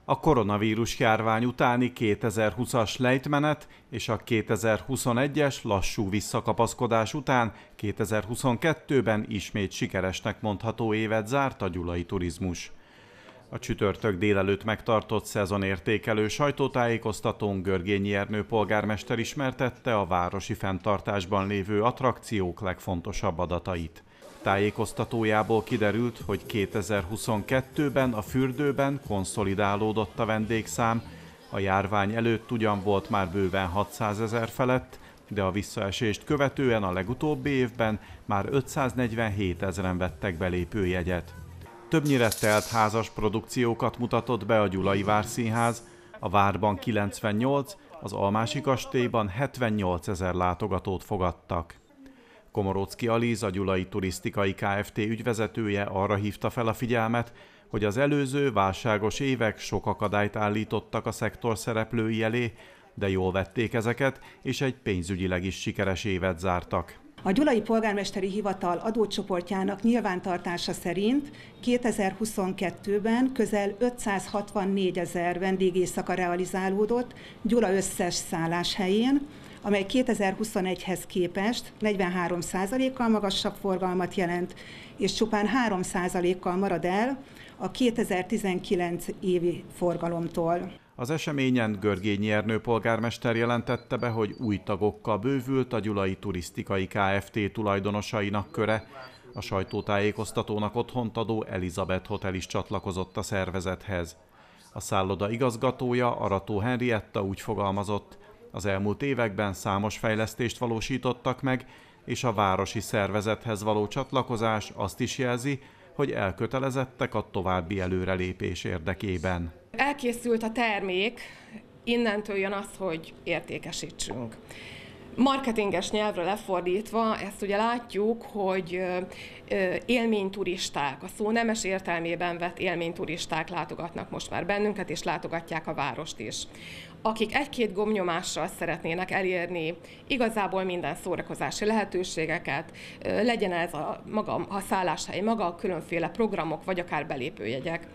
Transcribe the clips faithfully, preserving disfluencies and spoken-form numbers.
A koronavírus járvány utáni kétezer-húszas lejtmenet és a kétezer-huszonegyes lassú visszakapaszkodás után kétezer-huszonkettőben ismét sikeresnek mondható évet zárt a gyulai turizmus. A csütörtök délelőtt megtartott szezonértékelő sajtótájékoztatón Görgényi Ernő polgármester ismertette a városi fenntartásban lévő attrakciók legfontosabb adatait. Tájékoztatójából kiderült, hogy kétezer-huszonkettőben a fürdőben konszolidálódott a vendégszám, a járvány előtt ugyan volt már bőven hatszázezer felett, de a visszaesést követően a legutóbbi évben már ötszáznegyvenhétezren vettek belépőjegyet. Többnyire telt házas produkciókat mutatott be a Gyulai Várszínház, a Várban kilencvennyolc, az Almási kastélyban hetvennyolcezer látogatót fogadtak. Komoróczki Alíz, a Gyulai Turisztikai Kft. Ügyvezetője arra hívta fel a figyelmet, hogy az előző válságos évek sok akadályt állítottak a szektor szereplői elé, de jól vették ezeket, és egy pénzügyileg is sikeres évet zártak. A Gyulai Polgármesteri Hivatal adócsoportjának nyilvántartása szerint kétezer-huszonkettőben közel ötszázhatvannégyezer vendégéjszaka realizálódott Gyula összes szálláshelyén, amely kétezer-huszonegyhez képest negyvenhárom százalékkal magasabb forgalmat jelent, és csupán három százalékkal marad el a kétezer-tizenkilenc évi forgalomtól. Az eseményen Görgényi Ernő polgármester jelentette be, hogy új tagokkal bővült a Gyulai Turisztikai Kft. Tulajdonosainak köre. A sajtótájékoztatónak otthont adó Elizabeth Hotel is csatlakozott a szervezethez. A szálloda igazgatója, Arató Henrietta úgy fogalmazott, az elmúlt években számos fejlesztést valósítottak meg, és a városi szervezethez való csatlakozás azt is jelzi, hogy elkötelezettek a további előrelépés érdekében. Elkészült a termék, innentől jön az, hogy értékesítsünk. Marketinges nyelvre lefordítva, ezt ugye látjuk, hogy élményturisták, a szó nemes értelmében vett élményturisták látogatnak most már bennünket, és látogatják a várost is. Akik egy-két gombnyomással szeretnének elérni igazából minden szórakozási lehetőségeket, legyen ez a, maga, a szálláshely, maga a különféle programok, vagy akár belépőjegyek.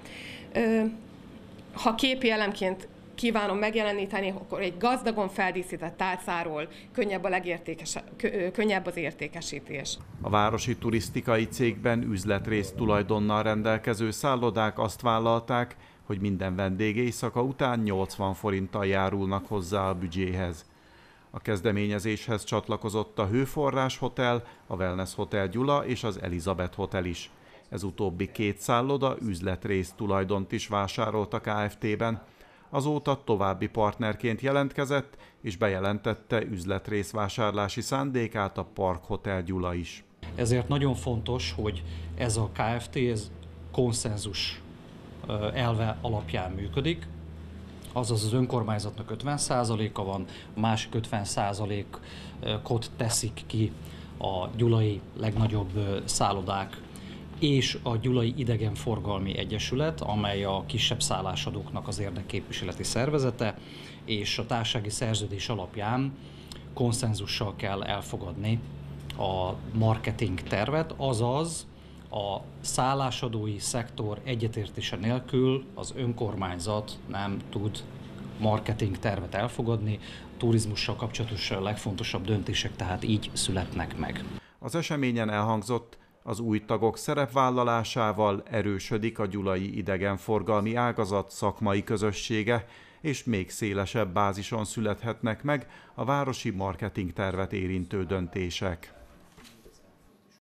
Ha képi elemként kívánom megjeleníteni, akkor egy gazdagon feldíszített tálcáról könnyebb, a legértékes, könnyebb az értékesítés. A városi turisztikai cégben üzletrész tulajdonnal rendelkező szállodák azt vállalták, hogy minden vendégéjszaka után nyolcvan forinttal járulnak hozzá a büdzséhez. A kezdeményezéshez csatlakozott a Hőforrás Hotel, a Wellness Hotel Gyula és az Elizabeth Hotel is. Ez utóbbi két szálloda üzletrész tulajdont is vásárolt a Kft-ben. Azóta további partnerként jelentkezett, és bejelentette üzletrészvásárlási szándékát a Park Hotel Gyula is. Ezért nagyon fontos, hogy ez a Kft. Ez konszenzus elve alapján működik, azaz az önkormányzatnak ötven százaléka van, a másik ötven százalékot teszik ki a gyulai legnagyobb szállodák és a Gyulai Idegenforgalmi Egyesület, amely a kisebb szállásadóknak az érdekképviseleti szervezete, és a társasági szerződés alapján konszenzussal kell elfogadni a marketing tervet, azaz a szállásadói szektor egyetértése nélkül az önkormányzat nem tud marketing tervet elfogadni, turizmussal kapcsolatos legfontosabb döntések tehát így születnek meg. Az eseményen elhangzott, az új tagok szerepvállalásával erősödik a gyulai idegenforgalmi ágazat szakmai közössége, és még szélesebb bázison születhetnek meg a városi marketing tervet érintő döntések.